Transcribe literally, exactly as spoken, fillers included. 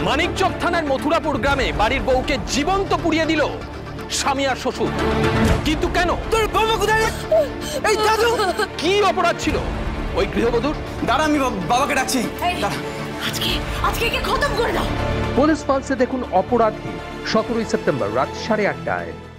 মানিকচক থানার মথুরাপুর গ্রামে বাড়ির বউকে জীবন্ত পুড়িয়ে দিল স্বামী আর শ্বশুর। কিন্তু কেন? তোর বাবা কোথায়? এই দাদু, কি অপরাধ ছিল ওই গৃহবধূর? দাঁড়া, আমি বাবাকে ডাকছি। আজকে আজকে কে খতম করে দাও। পুলিশ ফালসে দেখুন অপরাধী সতেরোই সেপ্টেম্বর রাত সাড়ে আটটায়।